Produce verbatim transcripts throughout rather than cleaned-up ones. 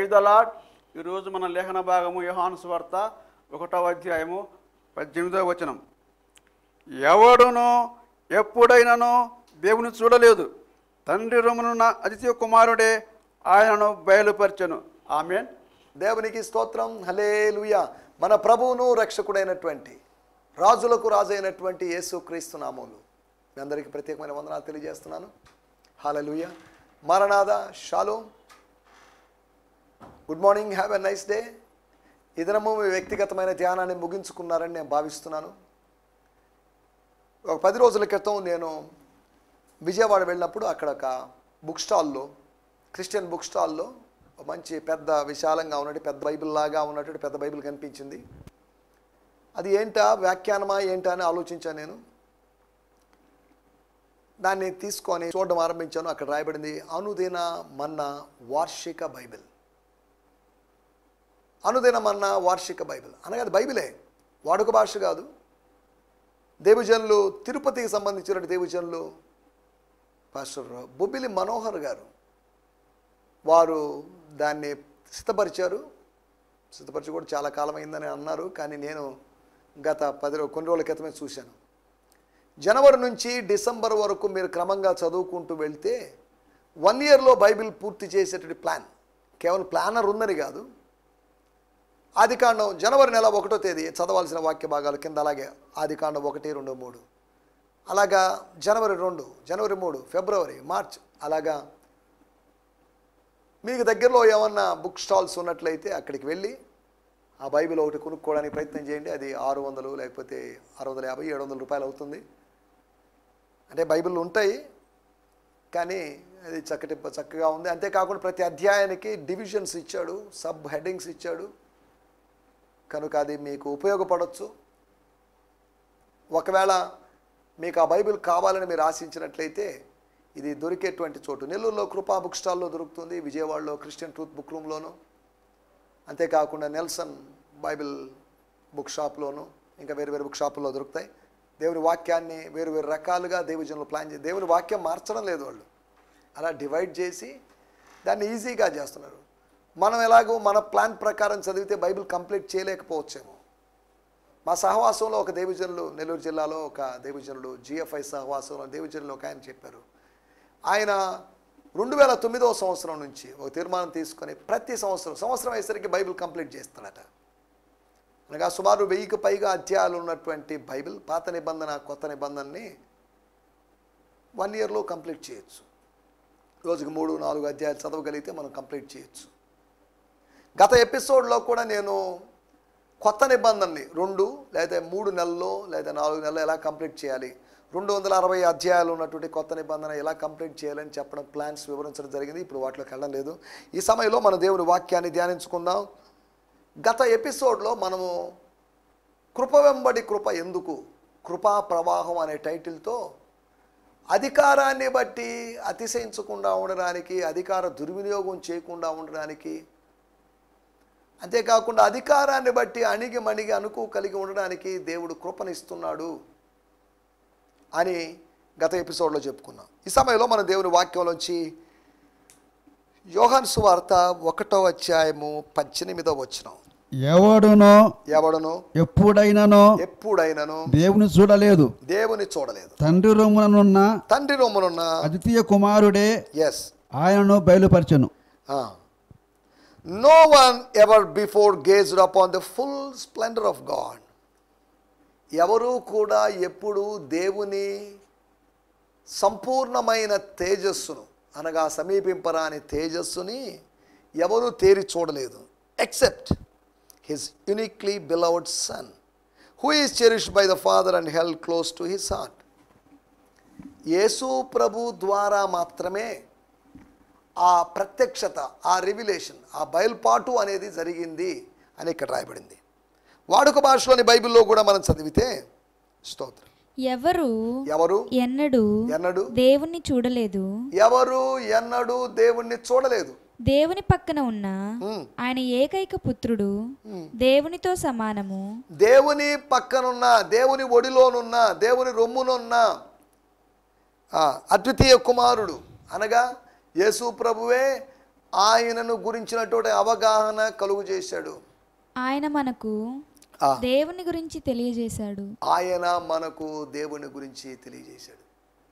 Praise the lord. ఈరోజు మన లేఖన భాగము యోహాను సువార్త ఒకటవ అధ్యాయము పద్దెనిమిదవ వచనం. ఎవడును ఎప్పుడైనాను దేవుని చూడలేదు, తండ్రి రొమ్మునున్న అతిథి కుమారుడే ఆయనను బయలుపరచెను. ఆమేన్. దేవునికి స్తోత్రం. హల్లెలూయా. మన ప్రభువును రక్షకుడైనటువంటి రాజులకు రాజు అయినటువంటి యేసుక్రీస్తు నామములో మీ అందరికీ ప్రత్యేకమైన వందనాలు తెలియజేస్తున్నాను. హల్లెలూయా. మరణాదా, shalom, good morning, have a nice day. ఈ దినము మీ వ్యక్తిగతమైన ధ్యానాన్ని ముగించుకున్నారని నేను భావిస్తున్నాను. ఒక పది రోజుల క్రితం నేను విజయవాడ వెళ్ళినప్పుడు అక్కడ ఒక బుక్ స్టాల్లో, క్రిస్టియన్ బుక్ స్టాల్లో మంచి పెద్ద విశాలంగా ఉన్నట్టు పెద్ద బైబిల్ లాగా ఉన్నట్టు పెద్ద బైబిల్ కనిపించింది. అది ఏంటా, వ్యాఖ్యానమా ఏంటా అని ఆలోచించాను. నేను దాన్ని తీసుకొని చూడడం ఆరంభించాను. అక్కడ రాయబడింది అనుదిన మన్నా వార్షిక బైబిల్. అనుదిన మన్నా వార్షిక బైబిల్ అనగా అది బైబిలే, వాడుక భాష కాదు. దేవజనులు, తిరుపతికి సంబంధించిన దేవజనులు పాస్టర్ బొబ్బిలి మనోహర్ గారు వారు దాన్ని సిద్ధపరిచారు. సిద్ధపరిచి కూడా చాలా కాలం అయిందని అన్నారు. కానీ నేను గత పది కొన్ని రోజుల క్రితమే చూశాను. జనవరి నుంచి డిసెంబర్ వరకు మీరు క్రమంగా చదువుకుంటూ వెళ్తే వన్ ఇయర్లో బైబిల్ పూర్తి చేసేటువంటి ప్లాన్, కేవలం ప్లానర్ ఉందని కాదు. ఆదికాండం జనవరి నెల ఒకటో తేదీ చదవాల్సిన వాక్య భాగాలు కింద అలాగే ఆదికాండం ఒకటి రెండు మూడు, అలాగా జనవరి రెండు, జనవరి మూడు, ఫిబ్రవరి, మార్చ్, అలాగా మీకు దగ్గరలో ఏమన్నా బుక్ స్టాల్స్ ఉన్నట్లయితే అక్కడికి వెళ్ళి ఆ బైబిల్ ఒకటి కొనుక్కోవడానికి ప్రయత్నం చేయండి. అది ఆరు వందలు లేకపోతే ఆరు వందల యాభై ఏడు వందల రూపాయలు అవుతుంది. అంటే బైబిల్ ఉంటాయి కానీ అది చక్కటి చక్కగా ఉంది. అంతేకాకుండా ప్రతి అధ్యాయానికి డివిజన్స్ ఇచ్చాడు, సబ్ హెడ్డింగ్స్ ఇచ్చాడు. కనుక అది మీకు ఉపయోగపడవచ్చు. ఒకవేళ మీకు ఆ బైబిల్ కావాలని మీరు ఆశించినట్లయితే ఇది దొరికేటువంటి చోటు నెల్లూరులో కృపా బుక్ స్టాల్లో దొరుకుతుంది, విజయవాడలో క్రిస్టియన్ ట్రూత్ బుక్ రూమ్లోను, అంతేకాకుండా నెల్సన్ బైబిల్ బుక్ షాప్లోను, ఇంకా వేరు వేరు బుక్ షాపుల్లో దొరుకుతాయి. దేవుని వాక్యాన్ని వేరు వేరు రకాలుగా దేవజనులు ప్లాన్ చేసి దేవుని వాక్యం మార్చడం లేదు, వాళ్ళు అలా డివైడ్ చేసి దాన్ని ఈజీగా చేస్తున్నారు. మనం ఎలాగో మన ప్లాన్ ప్రకారం చదివితే బైబిల్ కంప్లీట్ చేయలేకపోవచ్చేమో. మా సహవాసంలో ఒక దేవజనులు, నెల్లూరు జిల్లాలో ఒక దేవజనులు, జిఎఫ్ఐ సహవాసంలో దేవజనులు ఒక ఆయన చెప్పారు. ఆయన రెండు వేల తొమ్మిదవ సంవత్సరం నుంచి ఒక తీర్మానం తీసుకొని ప్రతి సంవత్సరం సంవత్సరం అయ్యేసరికి బైబిల్ కంప్లీట్ చేస్తాడట. అనగా సుమారు వెయ్యికి పైగా అధ్యాయాలు ఉన్నటువంటి బైబిల్, పాత నిబంధన కొత్త నిబంధనని వన్ ఇయర్లో కంప్లీట్ చేయొచ్చు. రోజుకి మూడు నాలుగు అధ్యాయాలు చదవగలిగితే మనం కంప్లీట్ చేయొచ్చు. గత ఎపిసోడ్లో కూడా నేను కొత్త నిబంధనని రెండు లేదా మూడు నెలల్లో లేదా నాలుగు నెలలు ఎలా కంప్లీట్ చేయాలి, రెండు వందల అరవై అధ్యాయాలు ఉన్నటువంటి కొత్త నిబంధన ఎలా కంప్లీట్ చేయాలని చెప్పడం, ప్లాన్స్ వివరించడం జరిగింది. ఇప్పుడు వాటిలోకి వెళ్ళడం లేదు. ఈ సమయంలో మన దేవుని వాక్యాన్ని ధ్యానించుకుందాం. గత ఎపిసోడ్లో మనము కృప వెంబడి కృప ఎందుకు, కృపా ప్రవాహం అనే టైటిల్తో అధికారాన్ని బట్టి అతిశయించకుండా ఉండడానికి, అధికార దుర్వినియోగం చేయకుండా ఉండడానికి, అంతేకాకుండా అధికారాన్ని బట్టి అణిగి మణిగి అనుకు కలిగి ఉండడానికి దేవుడు కృపనిస్తున్నాడు అని గత ఎపిసోడ్లో చెప్పుకున్నాం. ఈ సమయంలో మన దేవుని వాక్యంలోంచి యోహాను సువార్త ఒకటో అధ్యాయము పద్దెనిమిదో వచనం. ఎవడునో ఎవడును ఎప్పుడైనానో ఎప్పుడైనాను దేవుని చూడలేదు, దేవుని చూడలేదు, తండ్రి రొమ్మునున్న తండ్రి రొమ్మునున్న అద్వితీయ కుమారుడే ఎస్ ఆయనను బయలుపరచెను. No one ever before gazed upon the full splendor of God. ఎవరు కూడా ఎప్పుడు దేవుని సంపూర్ణమైన తేజస్సును అనగా సమీపింపరాని తేజస్సుని ఎవరు తేరి చూడలేదు. Except his uniquely beloved son who is cherished by the father and held close to his heart. Yesu ప్రభు ద్వారా మాత్రమే ఆ ప్రత్యక్షత, ఆ రివిలేషన్, ఆ బయలుపాటు అనేది జరిగింది అని ఇక్కడ రాయబడింది. వాడుక భాషలోని బైబిల్లో కూడా మనం చదివితే స్తోత్రం, ఎవరు ఎవరు ఎన్నడూ ఎన్నడూ దేవుణ్ణి చూడలేదు, ఎవరు ఎన్నడూ దేవుణ్ణి చూడలేదు, దేవుని పక్కన ఉన్న ఆయన ఏకైక పుత్రుడు దేవునితో సమానము, దేవుని పక్కనున్న, దేవుని ఒడిలోనున్న, దేవుని రొమ్మునున్న అద్వితీయ కుమారుడు అనగా యేసు ప్రభువే ఆయనను గురించినటువంటి అవగాహన కలుగు చేశాడు. ఆయన మనకు ఆ, దేవుని గురించి తెలియజేశాడు. ఆయన మనకు దేవుని గురించి తెలియజేశాడు.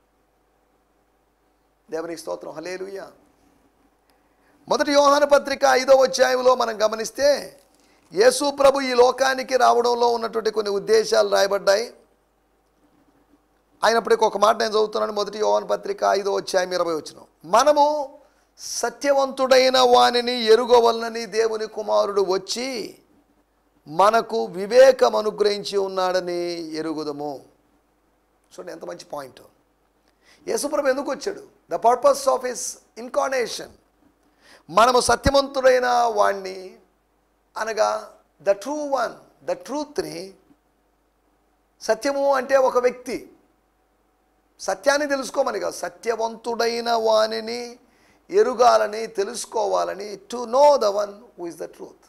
దేవునికి స్తోత్రం. హల్లెలూయా. మొదటి యోహాను పత్రిక ఐదవ అధ్యాయంలో మనం గమనిస్తే యేసు ప్రభు ఈ లోకానికి రావడంలో ఉన్నటువంటి కొన్ని ఉద్దేశాలు రాయబడ్డాయి. అయినప్పటికీ ఒక మాట నేను చదువుతున్నాను. మొదటి యోహాను పత్రిక ఐదవ అధ్యాయం ఇరవై వచనం. మనము సత్యవంతుడైన వానిని ఎరుగవలనని దేవుని కుమారుడు వచ్చి మనకు వివేకం అనుగ్రహించి ఉన్నాడని ఎరుగుదము. చూడండి ఎంత మంచి పాయింట్. యేసుప్రభు ఎందుకు వచ్చాడు? The purpose of his incarnation. మనము సత్యవంతుడైన వాణ్ణి అనగా ద ట్రూ వన్, ద ట్రూత్ని. సత్యము అంటే ఒక వ్యక్తి, సత్యాన్ని తెలుసుకోమని కాదు, సత్యవంతుడైన వానిని ఎరుగాలని తెలుసుకోవాలని. To know the one who is the truth.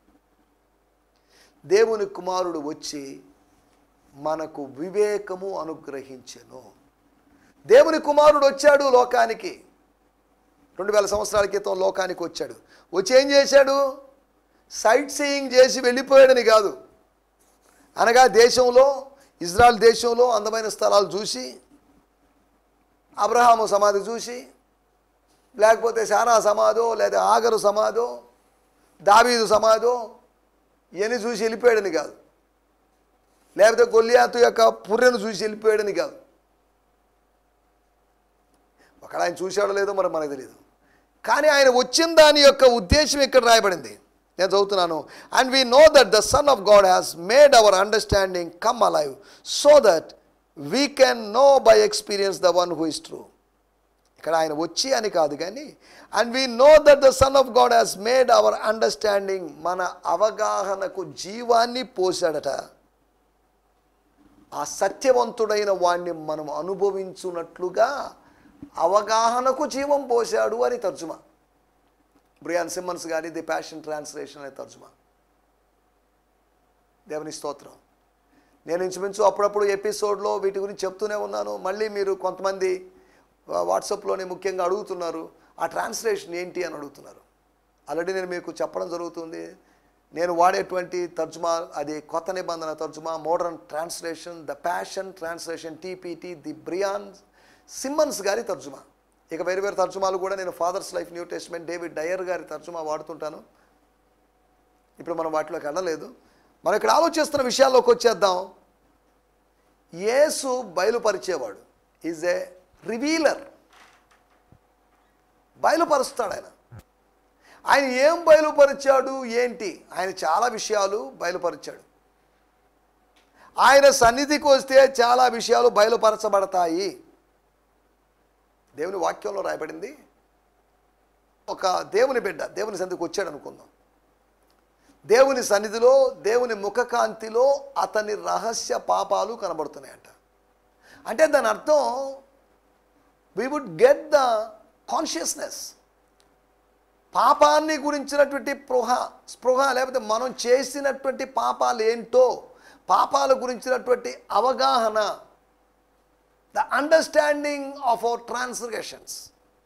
దేవుని కుమారుడు వచ్చి మనకు వివేకము అనుగ్రహించెను. దేవుని కుమారుడు వచ్చాడు లోకానికి. రెండు వేల సంవత్సరాల క్రితం లోకానికి వచ్చాడు. వచ్చి ఏం చేశాడు? సైట్ సీయింగ్ చేసి వెళ్ళిపోయాడని కాదు. అనగా దేశంలో, ఇజ్రాయెల్ దేశంలో అందమైన స్థలాలు చూసి, అబ్రహాము సమాధి చూసి, లేకపోతే శారా సమాధో లేదా ఆగరు సమాధో దావీదు సమాధో ఇవన్నీ చూసి వెళ్ళిపోయాడని కాదు. లేకపోతే గొల్లియాతు యొక్క పుర్రెను చూసి వెళ్ళిపోయాడని కాదు. ఒకవేళ ఆయన చూశాడో లేదో మరి మనకు తెలియదు. కానీ ఆయన వచ్చిన దాని యొక్క ఉద్దేశం ఇక్కడ రాయబడింది. నేను చదువుతున్నాను. And we know that the son of God has made our understanding come alive so that we can know by experience the one who is true. ఇక్కడ ఆయన వచ్చి అని కాదు కానీ, and we know that the son of God has made our understanding, మన అవగాహనకు జీవాన్ని పోశాడట. ఆ సత్యవంతుడైన వాణ్ణి మనం అనుభవించున్నట్లుగా అవగాహనకు జీవం పోశాడు అని తర్జుమా. బ్రియాన్ సిమ్మన్స్ గారి ది ప్యాషన్ ట్రాన్స్లేషన్ అనే తర్జుమా. దేవుని స్తోత్రం. నేను ఇంచుమించు అప్పుడప్పుడు ఎపిసోడ్లో వీటి గురించి చెప్తూనే ఉన్నాను. మళ్ళీ మీరు కొంతమంది వాట్సాప్లోనే ముఖ్యంగా అడుగుతున్నారు, ఆ ట్రాన్స్లేషన్ ఏంటి అని అడుగుతున్నారు. ఆల్రెడీ నేను మీకు చెప్పడం జరుగుతుంది. నేను వాడేటువంటి తర్జుమా అది కొత్త నిబంధన తర్జుమా, modern translation, the passion translation, TPT, the Brian Simmons గారి తర్జుమా. ఇక వేరు వేరు తర్జుమాలు కూడా నేను Father's Life New Testament David Dyer గారి తర్జుమా వాడుతుంటాను. ఇప్పుడు మనం వాటిలోకి వెళ్ళలేదు. మనం ఇక్కడ ఆలోచిస్తున్న విషయాల్లోకి వచ్చేద్దాం. యేసు బయలుపరిచేవాడు, ఈజ్ ఏ రివీలర్. బయలుపరుస్తాడు ఆయన. ఆయన ఏం బయలుపరిచాడు ఏంటి? ఆయన చాలా విషయాలు బయలుపరిచాడు. ఆయన సన్నిధికి వస్తే చాలా విషయాలు బయలుపరచబడతాయి. దేవుని వాక్యంలో రాయబడింది. ఒక దేవుని బిడ్డ దేవుని సన్నిధికి వచ్చాడు అనుకుందాం. దేవుని సన్నిధిలో, దేవుని ముఖకాంతిలో అతని రహస్య పాపాలు కనబడుతున్నాయంట. అంటే దాని అర్థం we would get the consciousness, పాపాన్ని గురించినటువంటి స్పృహ స్పృహ లేకపోతే మనం చేసినటువంటి పాపాలు ఏంటో, పాపాల గురించినటువంటి అవగాహన, the understanding of our transgressions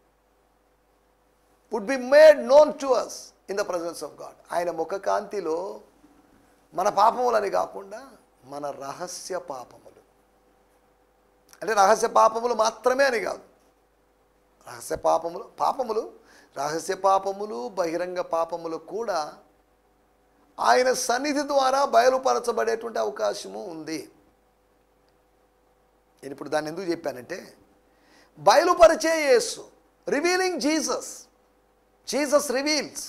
would be made known to us in the presence of God. ఆయన ముఖకాంతిలో మన పాపములని కాకుండా మన రహస్య పాపములు, అంటే రహస్య పాపములు మాత్రమే అని కాదు, రహస్య పాపములు పాపములు రహస్య పాపములు బహిరంగ పాపములు కూడా ఆయన సన్నిధి ద్వారా బయలుపరచబడేటువంటి అవకాశము ఉంది. నేను ఇప్పుడు దాన్ని ఎందుకు చెప్పానంటే, బయలుపరిచే Yesu, revealing Jesus. Jesus reveals,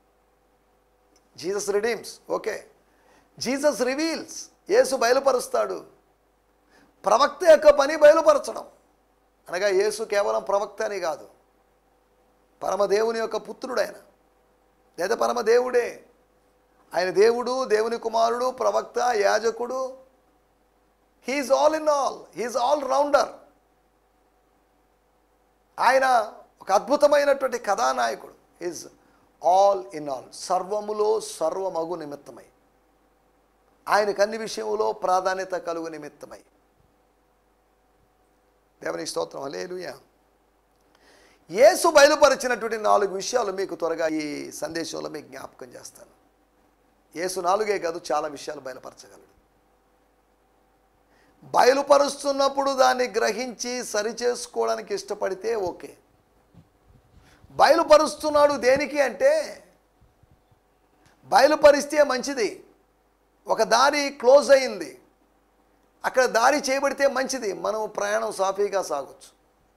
Jesus redeems. Okay, Jesus reveals. Yesu బయలుపరుస్తాడు. ప్రవక్త యొక్క పని బయలుపరచడం. అనగా యేసు కేవలం ప్రవక్త అని కాదు, పరమదేవుని యొక్క పుత్రుడు ఆయన, లేదా పరమదేవుడే. ఆయన దేవుడు, దేవుని కుమారుడు, ప్రవక్త, యాజకుడు. He is all in all, he is all rounder. ఆయన ఒక అద్భుతమైనటువంటి కథానాయకుడు. ఈజ్ ఆల్ ఇన్ ఆల్, సర్వములో సర్వమగు నిమిత్తమై, ఆయనకు అన్ని విషయంలో ప్రాధాన్యత కలుగు నిమిత్తమై. దేవుని స్తోత్రం, హల్లెలూయా. యేసు బయలుపరిచినటువంటి నాలుగు విషయాలు మీకు త్వరగా ఈ సందేశంలో మీకు జ్ఞాపకం చేస్తాను. యేసు నాలుగే కాదు, చాలా విషయాలు బయలుపరచగలడు. బయలుపరుస్తున్నప్పుడు దాన్ని గ్రహించి సరిచేసుకోవడానికి ఇష్టపడితే ఓకే. బయలుపరుస్తున్నాడు దేనికి అంటే, బయలుపరిస్తే మంచిది. ఒక దారి క్లోజ్ అయింది, అక్కడ దారి చేయబడితే మంచిది, మనం ప్రయాణం సాఫీగా సాగొచ్చు.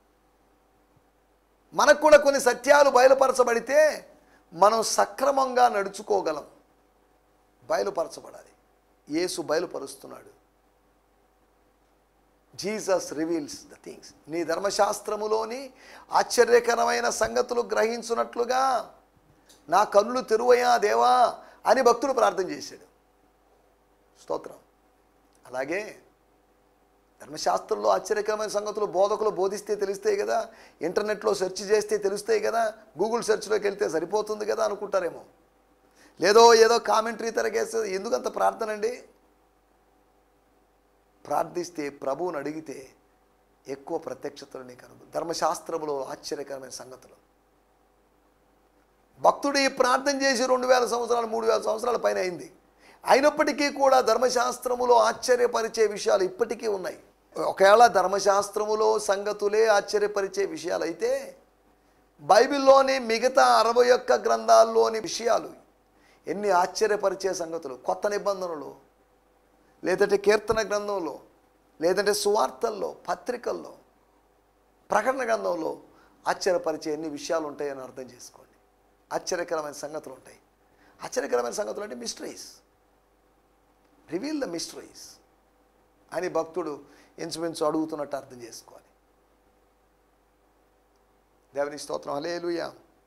మనకు కూడా కొన్ని సత్యాలు బయలుపరచబడితే మనం సక్రమంగా నడుచుకోగలం. బయలుపరచబడాలి. యేసు బయలుపరుస్తున్నాడు. Jesus reveals the things. నీ ధర్మశాస్త్రములోని ఆశ్చర్యకరమైన సంగతులు గ్రహించున్నట్లుగా నా కన్నులు తెరువయ్యా దేవా అని భక్తుడు ప్రార్థన చేశాడు. స్తోత్రం. అలాగే ధర్మశాస్త్రంలో ఆశ్చర్యకరమైన సంగతులు బోధకులు బోధిస్తే తెలుస్తాయి కదా, ఇంటర్నెట్లో సెర్చ్ చేస్తే తెలుస్తాయి కదా, గూగుల్ సెర్చ్లోకి వెళ్తే సరిపోతుంది కదా అనుకుంటారేమో. లేదో ఏదో కామెంటరీ తరగేస్తే ఎందుకంత ప్రార్థన అండి? ప్రార్థిస్తే ప్రభువుని అడిగితే ఎక్కువ ప్రత్యక్షతలు నీకు అనుభవం. ధర్మశాస్త్రములో ఆశ్చర్యకరమైన సంగతులు. భక్తుడు ఈ ప్రార్థన చేసి రెండు వేల సంవత్సరాలు మూడు వేల సంవత్సరాల పైన అయింది. అయినప్పటికీ కూడా ధర్మశాస్త్రములో ఆశ్చర్యపరిచే విషయాలు ఇప్పటికీ ఉన్నాయి. ఒకవేళ ధర్మశాస్త్రములో సంగతులే ఆశ్చర్యపరిచే విషయాలు అయితే, బైబిల్లోని మిగతా అరవై ఒక్క గ్రంథాల్లోని విషయాలు ఎన్ని ఆశ్చర్యపరిచే సంగతులు. కొత్త నిబంధనలు, లేదంటే కీర్తన గ్రంథంలో, లేదంటే సువార్తల్లో, పత్రికల్లో, ప్రకటన గ్రంథంలో ఆశ్చర్యపరిచే ఎన్ని విషయాలు ఉంటాయని అర్థం చేసుకోండి. ఆశ్చర్యకరమైన సంగతులు ఉంటాయి. ఆశ్చర్యకరమైన సంగతులు అంటే మిస్టరీస్. రివీల్ ద మిస్టరీస్ అని భక్తుడు ఇంచుమించు అడుగుతున్నట్టు అర్థం చేసుకోవాలి. దేవుని స్తోత్రం. హల్లెలూయా.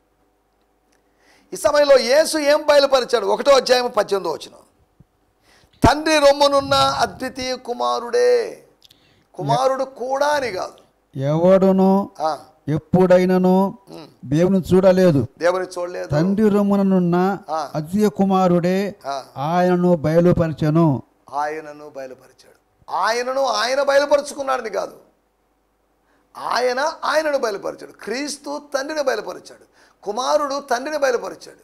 ఈ సమయంలో యేసు ఏం బయలుపరిచాడు? ఒకటో అధ్యాయం పద్దెనిమిదో వచనం. తండ్రి రొమ్మునున్న అద్వితీయ కుమారుడే. కుమారుడు కూడా అని కాదు, ఎవడును ఎప్పుడైనను దేవుని చూడలేదు, దేవుని చూడలేదు. తండ్రి రొమ్మునున్న అద్వితీయ కుమారుడే ఆయనను బయలుపరచెను. ఆయనను బయలుపరిచాడు. ఆయనను ఆయన బయలుపరుచుకున్నాడని కాదు, ఆయన ఆయనను బయలుపరిచాడు. క్రీస్తు తండ్రిని బయలుపరిచాడు. కుమారుడు తండ్రిని బయలుపరిచాడు.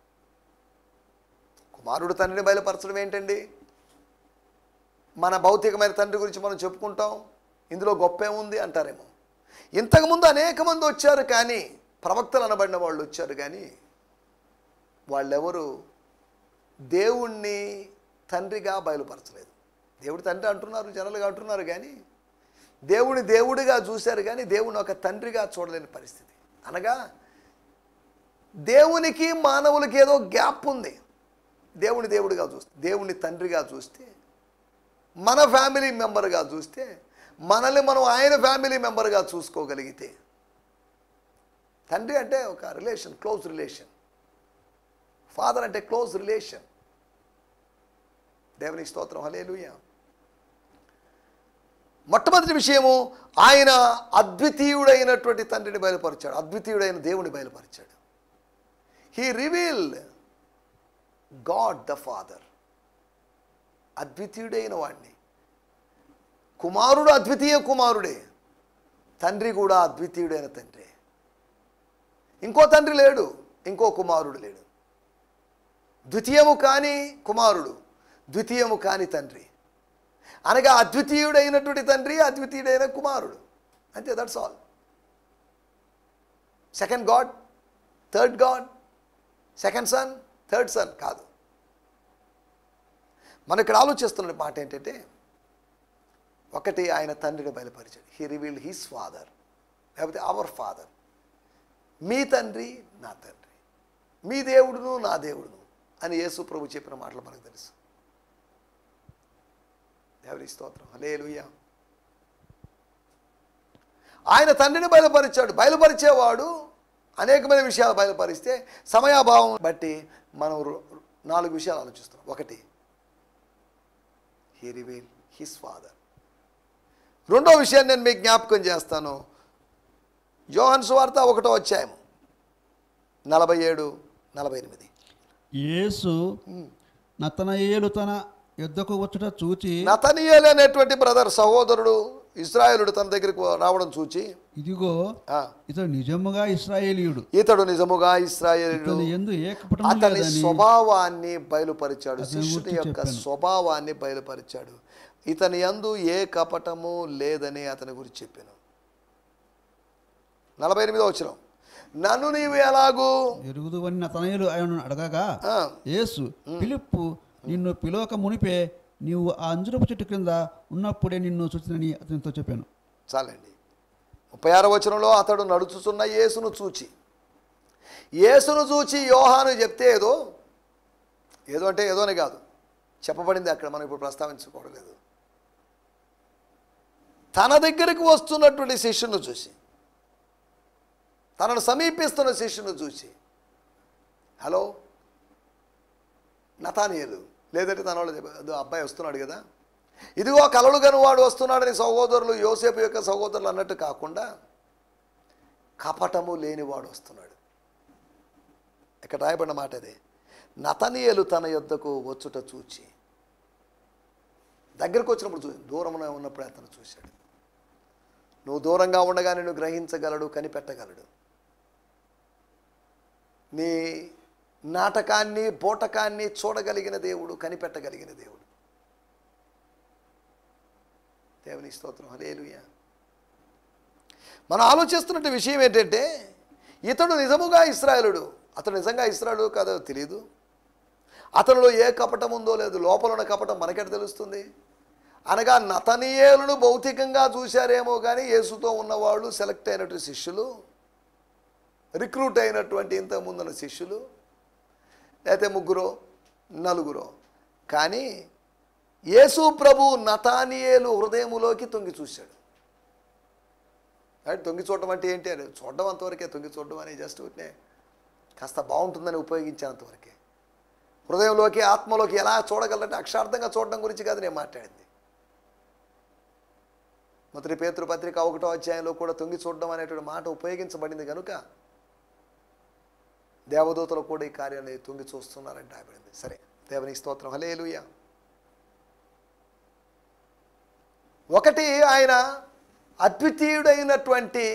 కుమారుడు తండ్రిని బయలుపరచడం ఏంటండి? మన భౌతికమైన తండ్రి గురించి మనం చెప్పుకుంటాం, ఇందులో గొప్ప ఏముంది అంటారేమో. ఇంతకుముందు అనేక మంది వచ్చారు, కానీ ప్రవక్తలు అనబడిన వాళ్ళు వచ్చారు, కానీ వాళ్ళెవరు దేవుణ్ణి తండ్రిగా బయలుపరచలేదు. దేవుడి తండ్రి అంటున్నారు, జనరల్గా అంటున్నారు, కానీ దేవుని దేవుడిగా చూశారు, కానీ దేవుని ఒక తండ్రిగా చూడలేని పరిస్థితి. అనగా దేవునికి మానవులకి ఏదో గ్యాప్ ఉంది. దేవుని దేవుడిగా చూస్తే, దేవుని తండ్రిగా చూస్తే, మన ఫ్యామిలీ మెంబర్గా చూస్తే, మనల్ని మనం ఆయన ఫ్యామిలీ మెంబర్గా చూసుకోగలిగితే, తండ్రి అంటే ఒక రిలేషన్, క్లోజ్ రిలేషన్. ఫాదర్ అంటే క్లోజ్ రిలేషన్. దేవునికి స్తోత్రం. హల్లెలూయా. మొట్టమొదటి విషయము, ఆయన అద్వితీయుడైనటువంటి తండ్రిని బయలుపరిచాడు. అద్వితీయుడైన దేవుని బయలుపరిచాడు. He revealed God the father. అద్వితీయుడైన వాడిని. కుమారుడు అద్వితీయ కుమారుడే, తండ్రి కూడా అద్వితీయుడైన తండ్రి. ఇంకో తండ్రి లేడు, ఇంకో కుమారుడు లేడు. ద్వితీయము కాని కుమారుడు, ద్వితీయము కాని తండ్రి. అనగా అద్వితీయుడైనటువంటి తండ్రి, అద్వితీయుడైన కుమారుడు. అంతే, that's all. Second God, third God, second son, third son కాదు. మనం ఇక్కడ ఆలోచిస్తున్న మాట ఏంటంటే, ఒకటి ఆయన తండ్రిని బయలుపరిచాడు. హీ రివీల్డ్ హిస్ ఫాదర్, లేకపోతే అవర్ ఫాదర్. మీ తండ్రి నా తండ్రి, మీ దేవుడును నా దేవుడును అని యేసు ప్రభు చెప్పిన మాటలు మనకు తెలుసు. దేవుని స్తోత్రం. హల్లెలూయా. ఆయన తండ్రిని బయలుపరిచాడు. బయలుపరిచేవాడు అనేకమైన విషయాలు బయలుపరిస్తే, సమయాభావం బట్టి మనం నాలుగు విషయాలు ఆలోచిస్తున్నాం. ఒకటి, హీ రివీల్ హిస్ ఫాదర్. రెండో విషయాన్ని నేను మీకు జ్ఞాపకం చేస్తాను. యోహాను సువార్త ఒకటో అధ్యాయం నలభై ఏడు నలభై ఎనిమిది. యేసు నతనయేలు తన యుద్ధకు వచ్చుట చూచి, నతనయేలు అనేటువంటి బ్రదర్, సహోదరుడు ఇశ్రాయేలుడు తన దగ్గరికి రావడం చూచి, ఇదిగో ఆ, ఇతడు నిజముగా ఇశ్రాయేలీయుడు, ఇతడు నిజముగా ఇశ్రాయేలుడు, ఇతని యందు ఏ కపటము అతని లేదని స్వభావాన్ని బయలుపరిచాడు. అతని శిష్యుని గురించి యొక్క చెప్పాను. స్వభావాన్ని బయలుపరిచాడు. ఇతని యందు ఏ కపటము లేదని అతని గురించి చెప్పాను. నలభై ఎనిమిదో వచనం, నన్ను నీవు ఎలాగూ ఎరుగుదువని నతనయేలు ఆయనను అడగగా ఆ, యేసు పిలుపు నిన్ను పిలవక మునిపే నీవు ఆ అంజురపు చెట్టు క్రింద ఉన్నప్పుడే నిన్ను చూసినని అతనితో చెప్పాను. చాలండి. ముప్పై ఆరో వచనంలో, అతడు నడుచుచున్న యేసును చూచి, యేసును చూచి యోహాను చెప్తే ఏదో ఏదో అంటే ఏదోనే కాదు, చెప్పబడింది అక్కడ, మనం ఇప్పుడు ప్రస్తావించుకోవట్లేదు. తన దగ్గరికి వస్తున్నటువంటి శిష్యును చూసి, తనను సమీపిస్తున్న శిష్యును చూసి, హలో నతానియేలు, లేదంటే తన వాళ్ళు చెప్ప- అబ్బాయి వస్తున్నాడు కదా, ఇదిగో కలలు గను వాడు వస్తున్నాడని సహోదరులు, యోసేపు యొక్క సహోదరులు అన్నట్టు కాకుండా కపటము లేనివాడు వస్తున్నాడు. ఇక్కడ రాయబడిన మాట అదే. నతనియేలు తన యొద్దకు వచ్చుట చూచి, దగ్గరకు వచ్చినప్పుడు చూసి, దూరంలో ఉన్నప్పుడు అతను చూశాడు. నువ్వు దూరంగా ఉండగా నిన్ను గ్రహించగలడు, కనిపెట్టగలడు. నీ నాటకాన్ని బోటకాన్ని చూడగలిగిన దేవుడు, కనిపెట్టగలిగిన దేవుడు. దేవుని స్తోత్రం, హల్లెలూయా. మనం ఆలోచిస్తున్న విషయం ఏంటంటే, ఇతడు నిజముగా ఇశ్రాయేలుడు. అతడు నిజంగా ఇశ్రాయేలుడు కాదో తెలియదు. అతనిలో ఏ కపటం ఉందో లేదు. లోపల ఉన్న కపటం మనకెట తెలుస్తుంది? అనగా నతనియేలును భౌతికంగా చూశారేమో కానీ యేసుతో ఉన్నవాళ్ళు, సెలెక్ట్ అయినటువంటి శిష్యులు, రిక్రూట్ అయినటువంటి ఇంతకుముందున్న శిష్యులు, లేకపోతే ముగ్గురో నలుగురో, కానీ యేసు ప్రభు నతానియేలు హృదయములోకి తొంగి చూశాడు. అంటే తొంగి చూడటం అంటే ఏంటి అని, చూడడం అంతవరకే. తొంగి చూడడం అని జస్ట్ ఉంటే కాస్త బాగుంటుందని ఉపయోగించినంతవరకే. హృదయంలోకి, ఆత్మలోకి ఎలా చూడగలంటే అక్షార్థంగా చూడడం గురించి కాదు నేను మాట్లాడింది. మొదటి పేతురు పత్రిక ఒకటో అధ్యాయంలో కూడా తొంగి చూడడం అనేటువంటి మాట ఉపయోగించబడింది కనుక దేవదూతలు కూడా ఈ కార్యాన్ని తొంగి చూస్తున్నారంటే రాయబడింది. సరే, దేవునికి స్తోత్రం, హల్లెలూయా. ఒకటి, ఆయన అద్వితీయుడైనటువంటి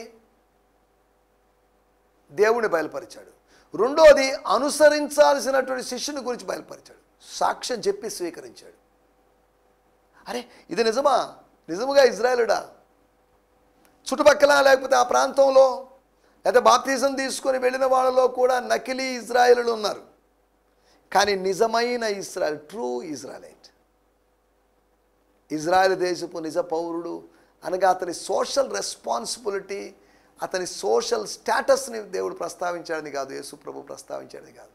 దేవుని బయలుపరిచాడు. రెండోది, అనుసరించాల్సినటువంటి శిష్యుని గురించి బయలుపరిచాడు. సాక్ష్యం చెప్పి స్వీకరించాడు. అరే ఇది నిజమా? నిజముగా ఇజ్రాయేలుడా? చుట్టుపక్కల లేకపోతే ఆ ప్రాంతంలో లేదా బాప్తిజం తీసుకొని వెళ్ళిన వాళ్ళలో కూడా నకిలీ ఇజ్రాయేలులు ఉన్నారు. కానీ నిజమైన ఇజ్రాయెల్, ట్రూ ఇజ్రాయలైట్, ఇజ్రాయెల్ దేశపు నిజ పౌరుడు అనగా అతని సోషల్ రెస్పాన్సిబిలిటీ, అతని సోషల్ స్టేటస్ని దేవుడు ప్రస్తావించాడని కాదు, యేసు ప్రభు ప్రస్తావించాడని కాదు.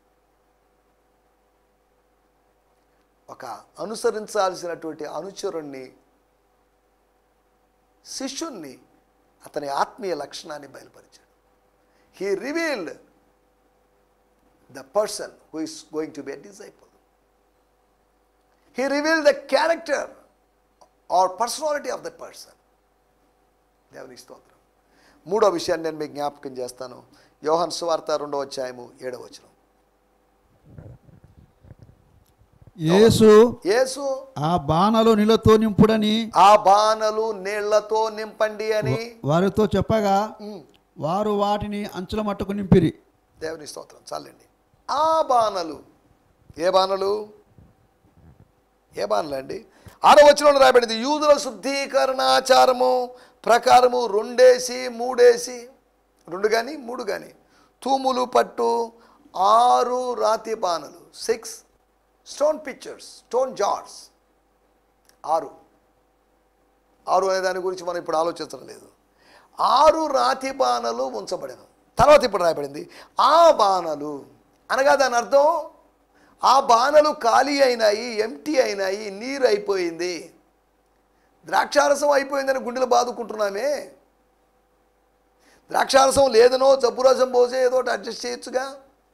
ఒక అనుసరించాల్సినటువంటి అనుచరుణ్ణి, శిష్యుణ్ణి, అతని ఆత్మీయ లక్షణాన్ని బయలుపరిచాడు. He revealed the person who is going to be a disciple. He revealed the character or personality of the person. దేవునికి స్తోత్రం. మూడో విషయాన్ని నేను మీకు జ్ఞాపకం చేస్తాను. యోహాను సువార్త రెండవ అధ్యాయము ఏడవ వచనం. యేసు యేసు ఆ బాణలు నీళ్లతో నింపుడని ఆ బాణలు నీళ్లతో నింపండి అని వారితో చెప్పగా వారు వాటిని అంచుల మట్టుకు నింపిరి. దేవుని స్తోత్రం. చాలండి. ఆ బాణలు, ఏ బాణలు? ఏ బాణలు అండి? ఆరో వచనంలో రాయబడింది, యూదుల శుద్ధీకరణాచారము ప్రకారము రెండేసి మూడేసి, రెండు కానీ మూడు కానీ తూములు పట్టు ఆరు రాతి బాణలు, six stone pictures, stone jars. ఆరు ఆరు అనే దాని గురించి మనం ఇప్పుడు ఆలోచించడం లేదు. ఆరు రాతి బాణలు ఉంచబడను. తర్వాత ఇప్పుడు రాయబడింది ఆ బాణలు అనగా దాని అర్థం ఆ బాణలు ఖాళీ అయినాయి, ఎంటీ అయినాయి, నీరు అయిపోయింది. ద్రాక్షారసం అయిపోయిందని గుండెలు బాదుకుంటున్నామే. ద్రాక్షారసం లేదనో జబ్బురసం పోసే ఏదో ఒకటి అడ్జస్ట్ చేయొచ్చుగా.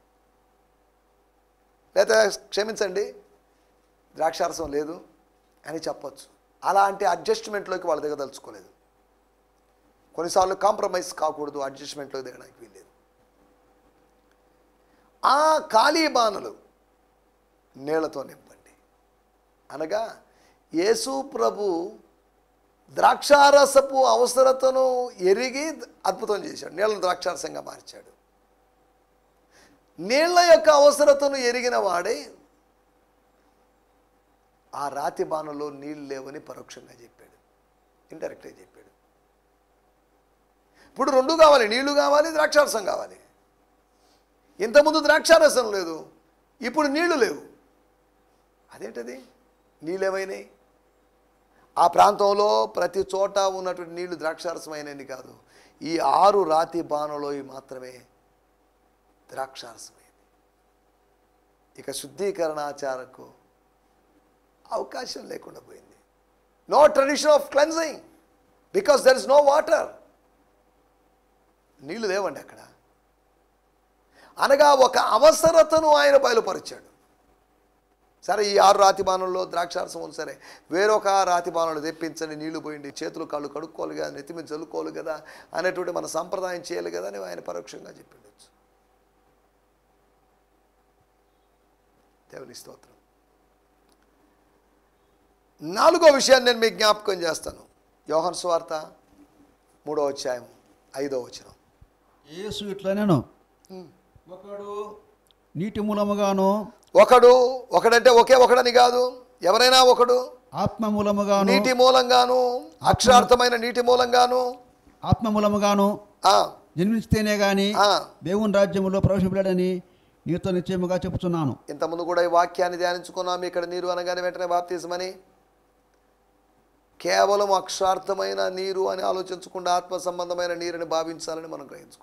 లేదా క్షమించండి ద్రాక్షారసం లేదు అని చెప్పచ్చు. అలాంటి అడ్జస్ట్మెంట్లోకి వాళ్ళ దగ్గర తలుచుకోలేదు. కొన్నిసార్లు కాంప్రమైజ్ కాకూడదు, అడ్జస్ట్మెంట్లోకి దిగడానికి వీల్లేదు. ఆ ఖాళీ బాణలు నీళ్లతో నింపండి అనగా యేసు ప్రభు ద్రాక్షారసపు అవసరతను ఎరిగి అద్భుతం చేశాడు, నీళ్ళను ద్రాక్షారసంగా మార్చాడు. నీళ్ళ యొక్క అవసరతను ఎరిగిన వాడే ఆ రాతి బాణలో నీళ్ళు లేవని పరోక్షంగా చెప్పాడు, ఇండైరెక్ట్గా చెప్పాడు. ఇప్పుడు రెండు కావాలి, నీళ్లు కావాలి, ద్రాక్షారసం కావాలి. ఇంతకుముందు ద్రాక్షారసం లేదు, ఇప్పుడు నీళ్లు లేవు. అదేంటది? నీళ్ళు ఏమైనాయి? ఆ ప్రాంతంలో ప్రతి చోట ఉన్నటువంటి నీళ్లు ద్రాక్షారసమైనవి కాదు, ఈ ఆరు రాతి బాణలో మాత్రమే ద్రాక్షారసమైంది. ఇక శుద్ధీకరణాచారకు అవకాశం లేకుండా పోయింది. No tradition of cleansing because there is no water. నీళ్లు లేవండి అక్కడ. అనగా ఒక అవసరతను ఆయన బయలుపరిచాడు. సరే, ఈ ఆరు రాతి బాణంలో ద్రాక్షారసం ఉంది, సరే వేరొక రాతి బాణంలో తెప్పించండి, నీళ్లు పోయింది, చేతులు కాళ్ళు కడుక్కోవాలి కదా, నెత్తిమీద చల్లుకోవాలి కదా అనేటువంటి మన సంప్రదాయం చేయాలి కదా అని ఆయన పరోక్షంగా చెప్పిండొచ్చు. దేవుని స్తోత్రం. నాలుగో విషయాన్ని నేను మీకు జ్ఞాపకం చేస్తాను. యోహాను సువార్త మూడో అధ్యాయం ఐదో వచనం. యేసు ఇట్లా నేను ఒకడు నీటి మూలముగాను, ఒకడు ఒకడంటే ఒకే ఒకడని కాదు, ఎవరైనా ఒకడు ఆత్మ మూలముగాను, నీటి మూలంగాను, అక్షరార్థమైన నీటి మూలంగాను, ఆత్మ మూలముగాను ఆ, జన్మిస్తేనే గాని ఆ. దేవుని రాజ్యములో ప్రవేశపెడని నీతో నిశ్చయముగా చెప్పుచున్నాను. ఇంతకుముందు కూడా ఈ వాక్యాన్ని ధ్యానించుకున్నాము. ఇక్కడ నీరు అనగానే వెంటనే బాప్తిజమని, కేవలం అక్షరార్థమైన నీరు అని ఆలోచించకుండా ఆత్మ సంబంధమైన నీరుని భావించాలని మనం గ్రహించుకుంటాం.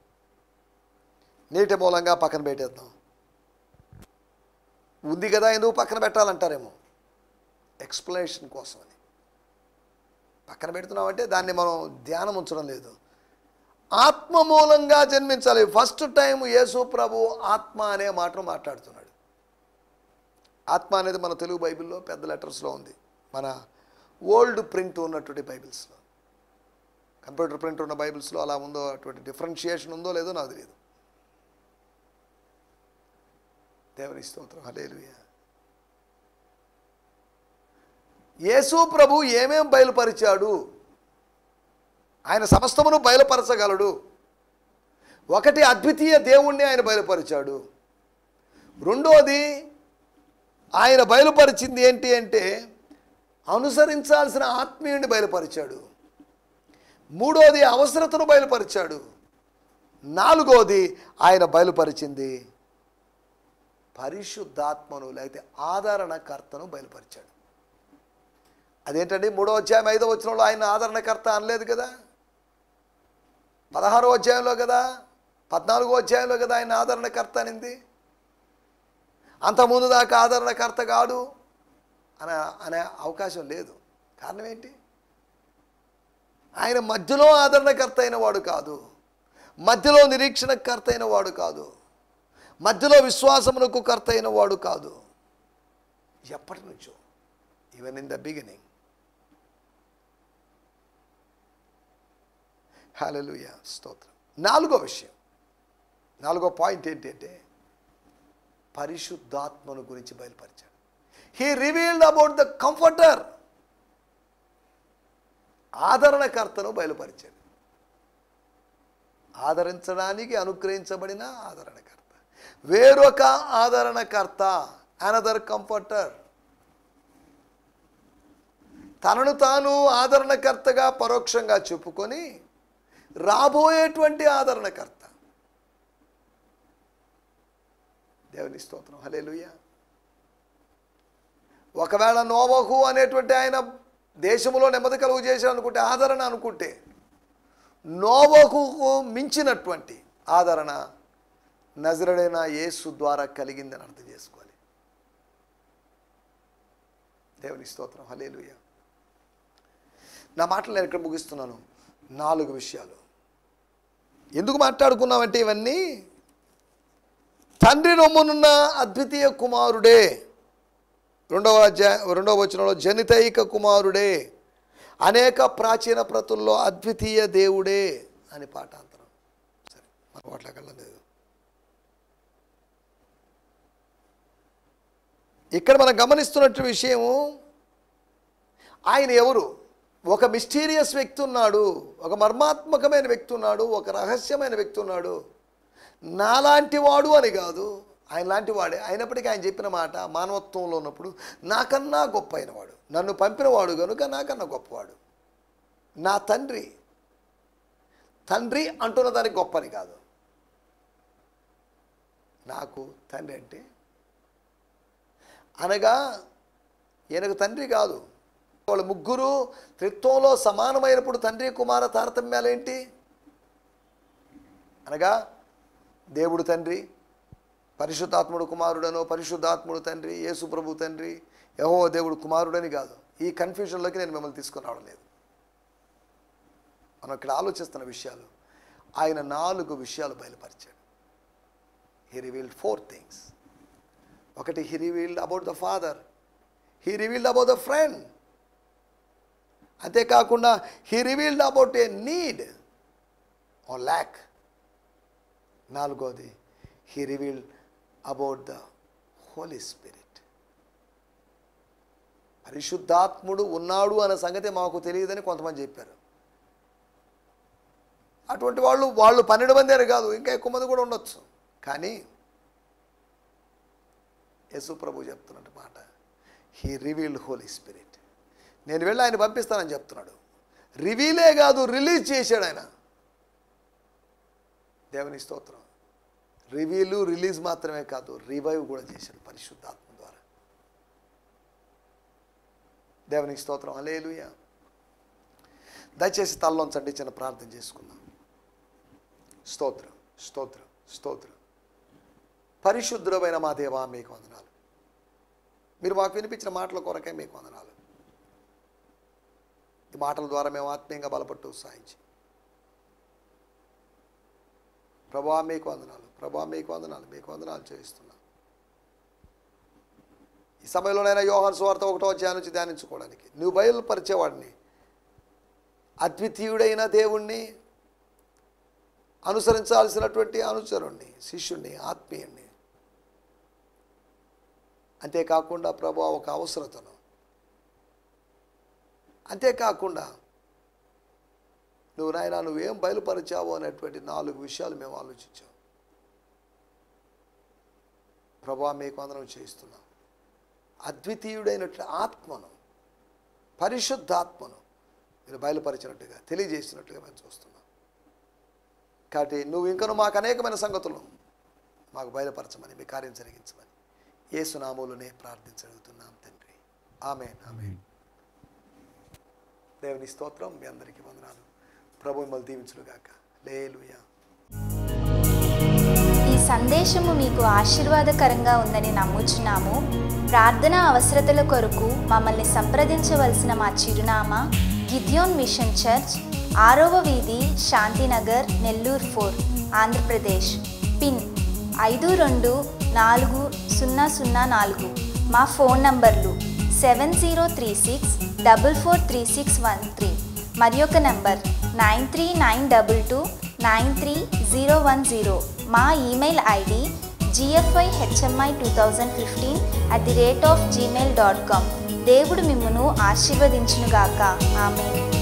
నీటి మూలంగా పక్కన పెట్టేద్దాం. ఉంది కదా, ఎందుకు పక్కన పెట్టాలంటారేమో, ఎక్స్ప్లెనేషన్ కోసం అని పక్కన పెడుతున్నామంటే దాన్ని మనం ధ్యానం ఉంచడం లేదు. ఆత్మ మూలంగా జన్మించాలి. ఫస్ట్ టైం యేసు ప్రభు ఆత్మ అనే మాటను మాట్లాడుతున్నాడు. ఆత్మ అనేది మన తెలుగు బైబిల్లో పెద్ద లెటర్స్లో ఉంది, మన ఓల్డ్ ప్రింట్ ఉన్నటువంటి బైబిల్స్లో. కంప్యూటర్ ప్రింట్ ఉన్న బైబిల్స్లో అలా ఉందో, అటువంటి డిఫరెన్షియేషన్ ఉందో లేదో నాకు తెలియదు. దేవుని స్తోత్రం, హల్లెలూయా. యేసు ప్రభు ఏమేం బయలుపరిచాడు? ఆయన సమస్తమును బయలుపరచగలడు. ఒకటి, అద్వితీయ దేవుణ్ణి ఆయన బయలుపరిచాడు. రెండోది, ఆయన బయలుపరిచింది ఏంటి అంటే అనుసరించాల్సిన ఆత్మీయుడిని బయలుపరిచాడు. మూడోది, అవసరతను బయలుపరిచాడు. నాలుగోది, ఆయన బయలుపరిచింది పరిశుద్ధాత్మను లేకపోతే ఆదరణకర్తను బయలుపరిచాడు. అదేంటండి? మూడో అధ్యాయం ఐదో వచనంలో ఆయన ఆదరణకర్త అనలేదు కదా, పదహారో అధ్యాయంలో కదా, పద్నాలుగో అధ్యాయంలో కదా ఆయన ఆదరణకర్త అనింది. అంతకుముందు దాకా ఆదరణకర్త కాడు అనే అనే అవకాశం లేదు. కారణం ఏంటి? ఆయన మధ్యలో ఆదరణకర్త అయిన వాడు కాదు, మధ్యలో నిరీక్షణకర్త అయిన వాడు కాదు, మధ్యలో విశ్వాసమునకు కర్త అయిన వాడు కాదు. ఎప్పటి నుంచో, even in the beginning. Hallelujah, స్తోత్రం. నాలుగో విషయం, నాలుగో పాయింట్ ఏంటంటే పరిశుద్ధాత్మను గురించి బయలుపరిచాడు. He revealed about the comforter. ఆదరణకర్తను బయలుపరిచాడు. ఆదరించడానికి అనుగ్రహించబడిన ఆదరణకర్త, వేరొక ఆదరణకర్త, అనదర్ కంఫర్టర్. తనను తాను ఆదరణకర్తగా పరోక్షంగా చెప్పుకొని రాబోయేటువంటి ఆదరణకర్త. దేవుని స్తోత్రం, హల్లెలూయా. ఒకవేళ నోవహు అనేటువంటి ఆయన దేశంలో నెమ్మది కలుగు చేశాడు అనుకుంటే, ఆదరణ అనుకుంటే, నోవహుకు మించినటువంటి ఆదరణ నజరుడైన యేసు ద్వారా కలిగిందని అర్థం చేసుకోవాలి. దేవుని స్తోత్రం, హల్లెలూయా. నా మాటలు నేను ఇక్కడ ముగిస్తున్నాను. నాలుగు విషయాలు ఎందుకు మాట్లాడుకున్నామంటే, ఇవన్నీ తండ్రి రొమ్మునున్న అద్వితీయ కుమారుడే, రెండవ అధ్యాయం రెండవ వచనంలో జనితైక కుమారుడే, అనేక ప్రాచీన ప్రతుల్లో అద్వితీయ దేవుడే అని పాఠాంతరం. సరే, మన వాట్లకల్లా లేదు. ఇక్కడ మనం గమనిస్తున్నట్టు విషయము, ఆయన ఎవరు? ఒక మిస్టీరియస్ వ్యక్తి ఉన్నాడు, ఒక మర్మాత్మకమైన వ్యక్తి ఉన్నాడు, ఒక రహస్యమైన వ్యక్తి ఉన్నాడు. నాలాంటి వాడు అని కాదు, ఆయన లాంటి వాడే. అయినప్పటికీ ఆయన చెప్పిన మాట మానవత్వంలో ఉన్నప్పుడు నాకన్నా గొప్ప అయినవాడు, నన్ను పంపినవాడు కనుక నాకన్నా గొప్పవాడు. నా తండ్రి తండ్రి అంటున్న దానికి గొప్పని కాదు, నాకు తండ్రి అంటే అనగా ఈయనకు తండ్రి కాదు. వాళ్ళ ముగ్గురు త్రిత్వంలో సమానమైనప్పుడు తండ్రి కుమార తారతమ్యాలేంటి అనగా దేవుడు తండ్రి, పరిశుద్ధాత్ముడు కుమారుడనో, పరిశుద్ధాత్ముడు తండ్రి, యేసు ప్రభు తండ్రి, యెహోవా దేవుడు కుమారుడని కాదు. ఈ కన్ఫ్యూజన్లోకి నేను మిమ్మల్ని తీసుకుని రావడం లేదు. మనం ఇక్కడ ఆలోచిస్తున్న విషయాలు, ఆయన నాలుగు విషయాలు బయలుపరిచాడు. He revealed four things. ఒకటి, he revealed about the father, he revealed about the friend. అంతేకాకుండా he revealed about a need or lack. నాలుగోది, he revealed about the holy spirit. పరిశుద్ధాత్ముడు ఉన్నాడు అనే సంగతి మాకు తెలియదని కొంతమంది చెప్పారు. అటువంటి వాళ్ళు వాళ్ళు పన్నెండు మంది అని కాదు, ఇంకా ఎక్కువ మంది కూడా ఉండొచ్చు. కానీ యేసు ప్రభు చెప్తున్నట్టు మాట, హీ రివీల్డ్ హోలీ స్పిరిట్. నేను వెళ్ళి ఆయన పంపిస్తానని చెప్తున్నాడు. రివీలే కాదు, రిలీజ్ చేశాడు ఆయన. దేవుని స్తోత్రం. రివీలు రిలీజ్ మాత్రమే కాదు, రివైవ్ కూడా చేశాడు పరిశుద్ధాత్మ ద్వారా. దేవునికి స్తోత్రం. హల్లెలూయా. దయచేసి తలలోంచండి, చిన్న ప్రార్థన చేసుకుందాం. స్తోత్రం, స్తోత్రం, స్తోత్రం. పరిశుద్ధమైన మా దేవా, మీకు వందనాలు. మీరు మాకు వినిపించిన మాటల కొరకే మీకు వందనాలు. ఈ మాటల ద్వారా మేము ఆత్మీయంగా బలపట్టు సాయించి, ప్రభువా మీకు వందనాలు, ప్రభువా మీకు వందనాలు, మీకు వందనాలు చేయిస్తున్నాం. ఈ సమయంలోనైనా యోహాను సువార్త ఒకటో అధ్యాయం నుంచి ధ్యానించుకోవడానికి నువ్వు బయలుపరిచేవాడిని, అద్వితీయుడైన దేవుణ్ణి, అనుసరించాల్సినటువంటి అనుచరుణ్ణి, శిష్యుణ్ణి, ఆత్మీయుణ్ణి. అంతేకాకుండా ప్రభువా ఒక అవసరతను, అంతేకాకుండా నువ్వు నాయన నువ్వేం బయలుపరిచావు అనేటువంటి నాలుగు విషయాలు మేము ఆలోచించాం. ప్రభువా మీకు వందనం చేయిస్తున్నాం. అద్వితీయుడైనటువంటి ఆత్మను, పరిశుద్ధాత్మను మీరు బయలుపరిచినట్టుగా, తెలియజేసినట్టుగా మేము చూస్తున్నాం. కాబట్టి నువ్వు ఇంకను మాకు అనేకమైన సంగతులు మాకు బయలుపరచమని, మీ కార్యం జరిగించమని యేసు నామములోనే ప్రార్థించగలుగుతున్నాం తండ్రి. ఆమేన్, ఆమేన్. దేవుని స్తోత్రం. మీ అందరికీ వందనాలు. ప్రభు మిమ్మల్ని దీవించుగాక. హల్లెలూయా. ఈ సందేశము మీకు ఆశీర్వాదకరంగా ఉందని నమ్ముచున్నాము. ప్రార్థనా అవసరతల కొరకు మమ్మల్ని సంప్రదించవలసిన మా చిరునామా గిద్యోన్ మిషన్ చర్చ్, ఆరవ వీధి, శాంతినగర్, నెల్లూరు ఫోర్, ఆంధ్రప్రదేశ్. పిన్ ఐదు రెండు నాలుగు సున్నా సున్నా నాలుగు. మా ఫోన్ నంబర్లు seven zero three six double four three six one three. మరి ఒక number nine three nine double two nine three zero one zero. మా email ID GFI HMI two thousand fifteen at the rate of Gmail dot com. దేవుడు మిమ్మును ఆశీర్వదించునుగాక. ఆమేన్.